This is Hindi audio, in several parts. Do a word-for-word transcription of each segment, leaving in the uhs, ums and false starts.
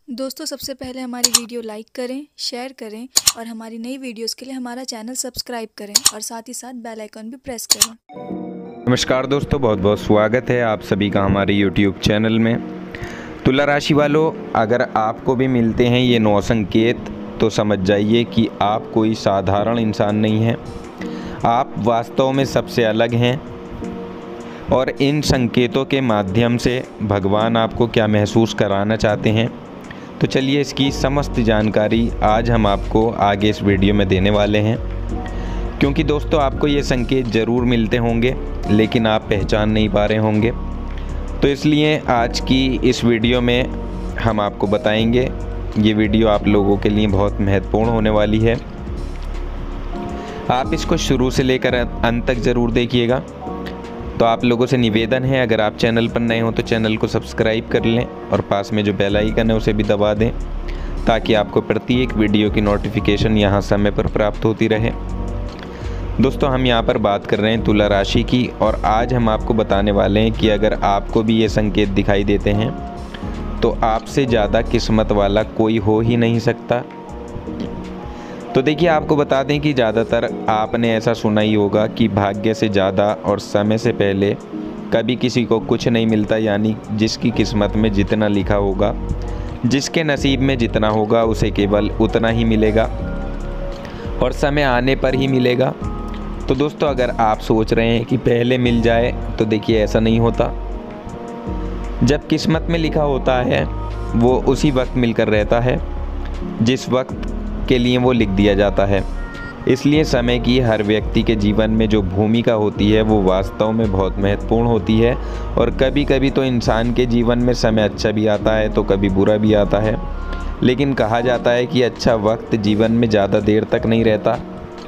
दोस्तों सबसे पहले हमारी वीडियो लाइक करें, शेयर करें और हमारी नई वीडियोस के लिए हमारा चैनल सब्सक्राइब करें और साथ ही साथ बेल आइकन भी प्रेस करें। नमस्कार दोस्तों, बहुत बहुत स्वागत है आप सभी का हमारे यूट्यूब चैनल में। तुला राशि वालों, अगर आपको भी मिलते हैं ये नौ संकेत तो समझ जाइए कि आप कोई साधारण इंसान नहीं हैं। आप वास्तव में सबसे अलग हैं और इन संकेतों के माध्यम से भगवान आपको क्या महसूस कराना चाहते हैं, तो चलिए इसकी समस्त जानकारी आज हम आपको आगे इस वीडियो में देने वाले हैं। क्योंकि दोस्तों आपको ये संकेत ज़रूर मिलते होंगे लेकिन आप पहचान नहीं पा रहे होंगे, तो इसलिए आज की इस वीडियो में हम आपको बताएंगे। ये वीडियो आप लोगों के लिए बहुत महत्वपूर्ण होने वाली है। आप इसको शुरू से लेकर अंत तक ज़रूर देखिएगा। तो आप लोगों से निवेदन है, अगर आप चैनल पर नए हो तो चैनल को सब्सक्राइब कर लें और पास में जो बेल आइकन है उसे भी दबा दें ताकि आपको प्रत्येक वीडियो की नोटिफिकेशन यहाँ समय पर प्राप्त होती रहे। दोस्तों हम यहाँ पर बात कर रहे हैं तुला राशि की और आज हम आपको बताने वाले हैं कि अगर आपको भी ये संकेत दिखाई देते हैं तो आपसे ज़्यादा किस्मत वाला कोई हो ही नहीं सकता। तो देखिए, आपको बता दें कि ज़्यादातर आपने ऐसा सुना ही होगा कि भाग्य से ज़्यादा और समय से पहले कभी किसी को कुछ नहीं मिलता, यानी जिसकी किस्मत में जितना लिखा होगा, जिसके नसीब में जितना होगा उसे केवल उतना ही मिलेगा और समय आने पर ही मिलेगा। तो दोस्तों अगर आप सोच रहे हैं कि पहले मिल जाए, तो देखिए ऐसा नहीं होता। जब किस्मत में लिखा होता है वो उसी वक्त मिलकर रहता है जिस वक्त के लिए वो लिख दिया जाता है। इसलिए समय की हर व्यक्ति के जीवन में जो भूमिका होती है वो वास्तव में बहुत महत्वपूर्ण होती है। और कभी कभी तो इंसान के जीवन में समय अच्छा भी आता है तो कभी बुरा भी आता है, लेकिन कहा जाता है कि अच्छा वक्त जीवन में ज़्यादा देर तक नहीं रहता,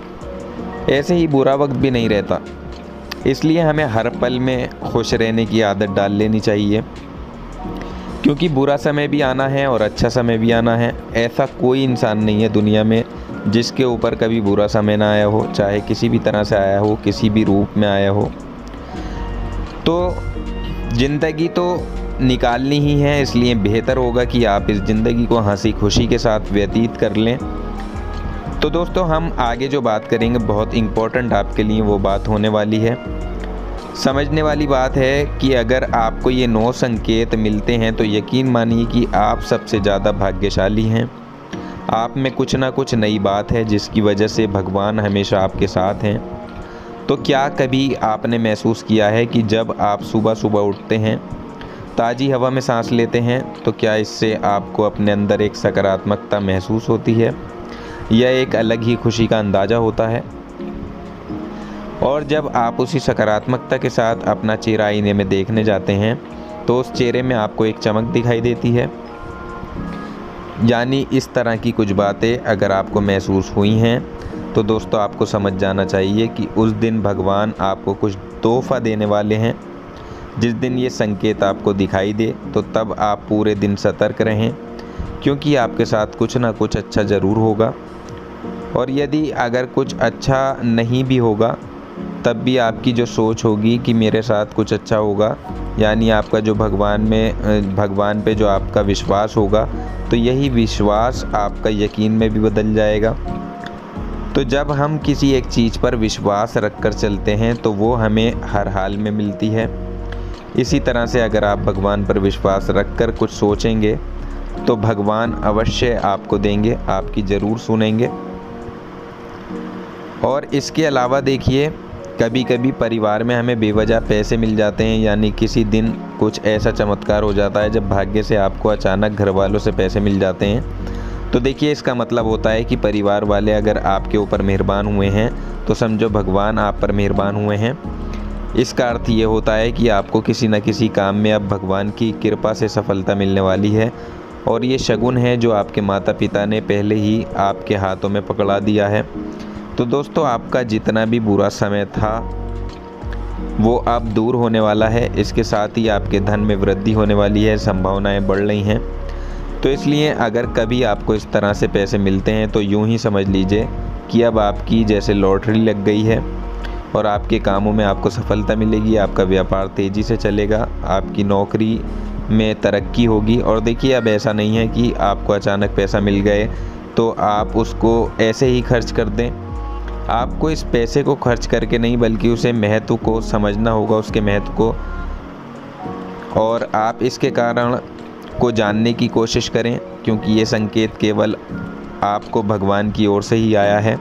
ऐसे ही बुरा वक्त भी नहीं रहता। इसलिए हमें हर पल में खुश रहने की आदत डाल लेनी चाहिए, क्योंकि बुरा समय भी आना है और अच्छा समय भी आना है। ऐसा कोई इंसान नहीं है दुनिया में जिसके ऊपर कभी बुरा समय ना आया हो, चाहे किसी भी तरह से आया हो, किसी भी रूप में आया हो। तो ज़िंदगी तो निकालनी ही है, इसलिए बेहतर होगा कि आप इस ज़िंदगी को हंसी खुशी के साथ व्यतीत कर लें। तो दोस्तों हम आगे जो बात करेंगे बहुत इम्पोर्टेंट आपके लिए वो बात होने वाली है। समझने वाली बात है कि अगर आपको ये नौ संकेत मिलते हैं तो यकीन मानिए कि आप सबसे ज़्यादा भाग्यशाली हैं। आप में कुछ ना कुछ नई बात है जिसकी वजह से भगवान हमेशा आपके साथ हैं। तो क्या कभी आपने महसूस किया है कि जब आप सुबह सुबह उठते हैं, ताज़ी हवा में सांस लेते हैं, तो क्या इससे आपको अपने अंदर एक सकारात्मकता महसूस होती है? यह एक अलग ही खुशी का अंदाज़ा होता है। और जब आप उसी सकारात्मकता के साथ अपना चेहरा आईने में देखने जाते हैं तो उस चेहरे में आपको एक चमक दिखाई देती है। यानी इस तरह की कुछ बातें अगर आपको महसूस हुई हैं तो दोस्तों आपको समझ जाना चाहिए कि उस दिन भगवान आपको कुछ तोहफ़ा देने वाले हैं। जिस दिन ये संकेत आपको दिखाई दे तो तब आप पूरे दिन सतर्क रहें, क्योंकि आपके साथ कुछ ना कुछ अच्छा ज़रूर होगा। और यदि अगर कुछ अच्छा नहीं भी होगा तब भी आपकी जो सोच होगी कि मेरे साथ कुछ अच्छा होगा, यानी आपका जो भगवान में भगवान पे जो आपका विश्वास होगा, तो यही विश्वास आपका यकीन में भी बदल जाएगा। तो जब हम किसी एक चीज़ पर विश्वास रखकर चलते हैं तो वो हमें हर हाल में मिलती है। इसी तरह से अगर आप भगवान पर विश्वास रखकर कुछ सोचेंगे तो भगवान अवश्य आपको देंगे, आपकी ज़रूर सुनेंगे। और इसके अलावा देखिए, कभी कभी परिवार में हमें बेवजह पैसे मिल जाते हैं, यानी किसी दिन कुछ ऐसा चमत्कार हो जाता है जब भाग्य से आपको अचानक घर वालों से पैसे मिल जाते हैं। तो देखिए इसका मतलब होता है कि परिवार वाले अगर आपके ऊपर मेहरबान हुए हैं तो समझो भगवान आप पर मेहरबान हुए हैं। इसका अर्थ ये होता है कि आपको किसी न किसी काम में अब भगवान की कृपा से सफलता मिलने वाली है और ये शगुन है जो आपके माता पिता ने पहले ही आपके हाथों में पकड़ा दिया है। तो दोस्तों आपका जितना भी बुरा समय था वो अब दूर होने वाला है। इसके साथ ही आपके धन में वृद्धि होने वाली है, संभावनाएं बढ़ रही हैं। तो इसलिए अगर कभी आपको इस तरह से पैसे मिलते हैं तो यूं ही समझ लीजिए कि अब आपकी जैसे लॉटरी लग गई है और आपके कामों में आपको सफलता मिलेगी, आपका व्यापार तेज़ी से चलेगा, आपकी नौकरी में तरक्की होगी। और देखिए अब ऐसा नहीं है कि आपको अचानक पैसा मिल गए तो आप उसको ऐसे ही खर्च कर दें। आपको इस पैसे को खर्च करके नहीं बल्कि उसे महत्व को समझना होगा, उसके महत्व को, और आप इसके कारण को जानने की कोशिश करें, क्योंकि ये संकेत केवल आपको भगवान की ओर से ही आया है।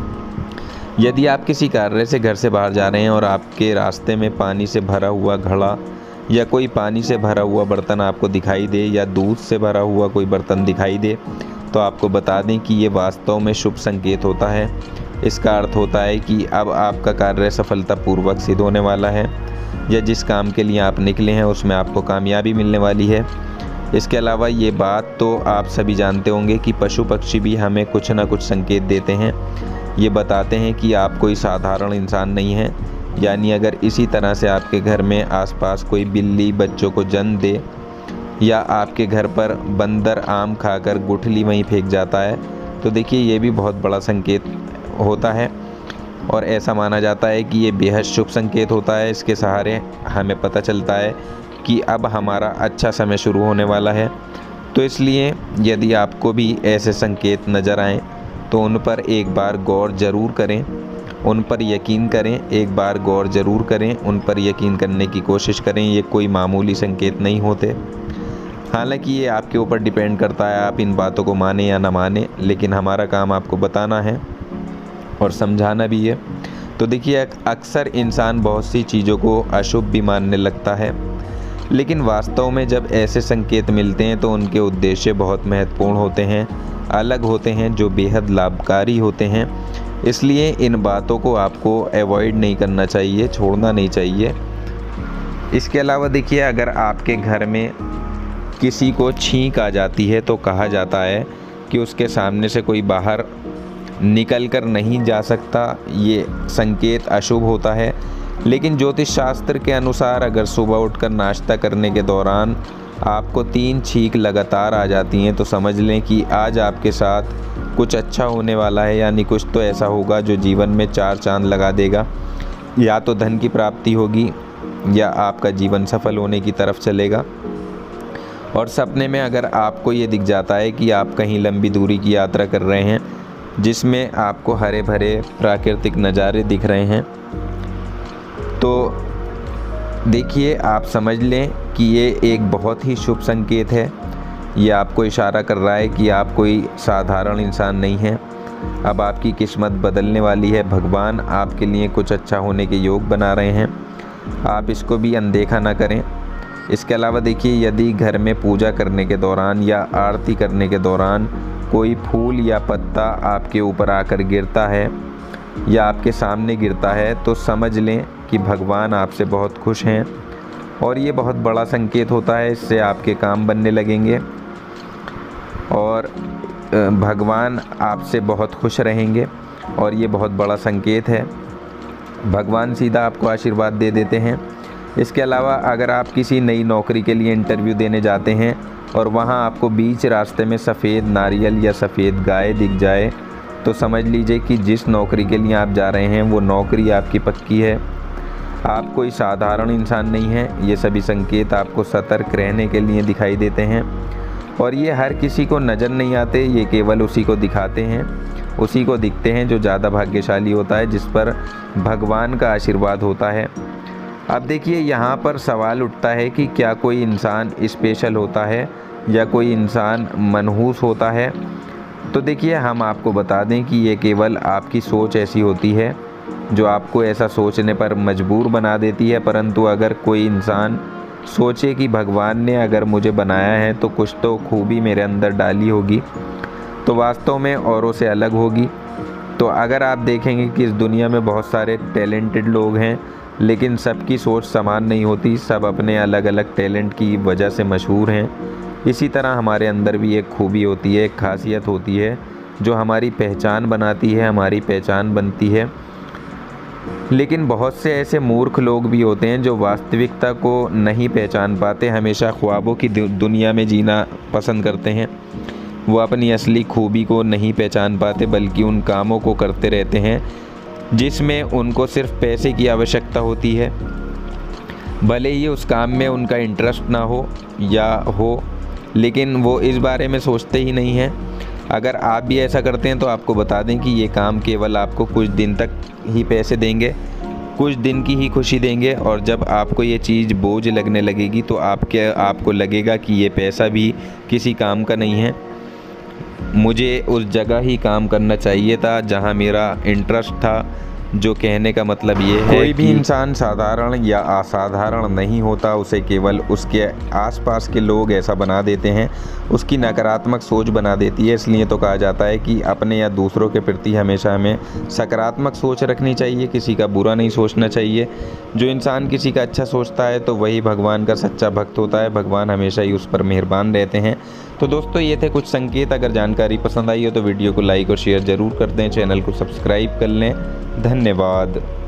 यदि आप किसी कार्य से घर से बाहर जा रहे हैं और आपके रास्ते में पानी से भरा हुआ घड़ा या कोई पानी से भरा हुआ बर्तन आपको दिखाई दे या दूध से भरा हुआ कोई बर्तन दिखाई दे, तो आपको बता दें कि ये वास्तव में शुभ संकेत होता है। इसका अर्थ होता है कि अब आपका कार्य सफलतापूर्वक सिद्ध होने वाला है, या जिस काम के लिए आप निकले हैं उसमें आपको कामयाबी मिलने वाली है। इसके अलावा ये बात तो आप सभी जानते होंगे कि पशु पक्षी भी हमें कुछ ना कुछ संकेत देते हैं। ये बताते हैं कि आप कोई साधारण इंसान नहीं हैं। यानी अगर इसी तरह से आपके घर में आसपास कोई बिल्ली बच्चों को जन्म दे, या आपके घर पर बंदर आम खाकर गुठली वहीं फेंक जाता है, तो देखिए ये भी बहुत बड़ा संकेत होता है। और ऐसा माना जाता है कि ये बेहद शुभ संकेत होता है। इसके सहारे हमें पता चलता है कि अब हमारा अच्छा समय शुरू होने वाला है। तो इसलिए यदि आपको भी ऐसे संकेत नज़र आएँ तो उन पर एक बार गौर ज़रूर करें, उन पर यकीन करें, एक बार गौर ज़रूर करें, उन पर यकीन करने की कोशिश करें। ये कोई मामूली संकेत नहीं होते। हालांकि ये आपके ऊपर डिपेंड करता है आप इन बातों को माने या ना माने, लेकिन हमारा काम आपको बताना है और समझाना भी है। तो देखिए अक्सर इंसान बहुत सी चीज़ों को अशुभ भी मानने लगता है, लेकिन वास्तव में जब ऐसे संकेत मिलते हैं तो उनके उद्देश्य बहुत महत्वपूर्ण होते हैं, अलग होते हैं, जो बेहद लाभकारी होते हैं। इसलिए इन बातों को आपको अवॉइड नहीं करना चाहिए, छोड़ना नहीं चाहिए। इसके अलावा देखिए अगर आपके घर में किसी को छींक आ जाती है तो कहा जाता है कि उसके सामने से कोई बाहर निकल कर नहीं जा सकता। ये संकेत अशुभ होता है। लेकिन ज्योतिष शास्त्र के अनुसार अगर सुबह उठकर नाश्ता करने के दौरान आपको तीन छींक लगातार आ जाती हैं तो समझ लें कि आज आपके साथ कुछ अच्छा होने वाला है। यानी कुछ तो ऐसा होगा जो जीवन में चार चांद लगा देगा। या तो धन की प्राप्ति होगी या आपका जीवन सफल होने की तरफ चलेगा। और सपने में अगर आपको ये दिख जाता है कि आप कहीं लंबी दूरी की यात्रा कर रहे हैं जिसमें आपको हरे भरे प्राकृतिक नज़ारे दिख रहे हैं, तो देखिए आप समझ लें कि ये एक बहुत ही शुभ संकेत है। ये आपको इशारा कर रहा है कि आप कोई साधारण इंसान नहीं हैं। अब आपकी किस्मत बदलने वाली है। भगवान आपके लिए कुछ अच्छा होने के योग बना रहे हैं। आप इसको भी अनदेखा ना करें। इसके अलावा देखिए यदि घर में पूजा करने के दौरान या आरती करने के दौरान कोई फूल या पत्ता आपके ऊपर आकर गिरता है या आपके सामने गिरता है तो समझ लें कि भगवान आपसे बहुत खुश हैं और ये बहुत बड़ा संकेत होता है। इससे आपके काम बनने लगेंगे और भगवान आपसे बहुत खुश रहेंगे और ये बहुत बड़ा संकेत है। भगवान सीधा आपको आशीर्वाद दे देते हैं। इसके अलावा अगर आप किसी नई नौकरी के लिए इंटरव्यू देने जाते हैं और वहां आपको बीच रास्ते में सफ़ेद नारियल या सफ़ेद गाय दिख जाए तो समझ लीजिए कि जिस नौकरी के लिए आप जा रहे हैं वो नौकरी आपकी पक्की है। आप कोई साधारण इंसान नहीं हैं। ये सभी संकेत आपको सतर्क रहने के लिए दिखाई देते हैं और ये हर किसी को नज़र नहीं आते। ये केवल उसी को दिखाते हैं, उसी को दिखते हैं जो ज़्यादा भाग्यशाली होता है, जिस पर भगवान का आशीर्वाद होता है। अब देखिए यहाँ पर सवाल उठता है कि क्या कोई इंसान स्पेशल होता है या कोई इंसान मनहूस होता है। तो देखिए हम आपको बता दें कि ये केवल आपकी सोच ऐसी होती है जो आपको ऐसा सोचने पर मजबूर बना देती है। परंतु अगर कोई इंसान सोचे कि भगवान ने अगर मुझे बनाया है तो कुछ तो खूबी मेरे अंदर डाली होगी, तो वास्तव में औरों से अलग होगी। तो अगर आप देखेंगे कि इस दुनिया में बहुत सारे टैलेंटेड लोग हैं लेकिन सबकी सोच समान नहीं होती, सब अपने अलग अलग टैलेंट की वजह से मशहूर हैं। इसी तरह हमारे अंदर भी एक खूबी होती है, एक खासियत होती है जो हमारी पहचान बनाती है, हमारी पहचान बनती है। लेकिन बहुत से ऐसे मूर्ख लोग भी होते हैं जो वास्तविकता को नहीं पहचान पाते, हमेशा ख्वाबों की दुनिया में जीना पसंद करते हैं। वो अपनी असली खूबी को नहीं पहचान पाते बल्कि उन कामों को करते रहते हैं जिसमें उनको सिर्फ पैसे की आवश्यकता होती है। भले ही उस काम में उनका इंटरेस्ट ना हो या हो, लेकिन वो इस बारे में सोचते ही नहीं हैं। अगर आप भी ऐसा करते हैं तो आपको बता दें कि ये काम केवल आपको कुछ दिन तक ही पैसे देंगे, कुछ दिन की ही खुशी देंगे, और जब आपको ये चीज़ बोझ लगने लगेगी तो आपके आपको लगेगा कि ये पैसा भी किसी काम का नहीं है। मुझे उस जगह ही काम करना चाहिए था जहाँ मेरा इंटरेस्ट था। जो कहने का मतलब ये है, कोई भी इंसान साधारण या असाधारण नहीं होता, उसे केवल उसके आसपास के लोग ऐसा बना देते हैं, उसकी नकारात्मक सोच बना देती है। इसलिए तो कहा जाता है कि अपने या दूसरों के प्रति हमेशा हमें सकारात्मक सोच रखनी चाहिए, किसी का बुरा नहीं सोचना चाहिए। जो इंसान किसी का अच्छा सोचता है तो वही भगवान का सच्चा भक्त होता है, भगवान हमेशा ही उस पर मेहरबान रहते हैं। तो दोस्तों, ये थे कुछ संकेत। अगर जानकारी पसंद आई हो तो वीडियो को लाइक और शेयर ज़रूर कर दें, चैनल को सब्सक्राइब कर लें। धन्यवाद।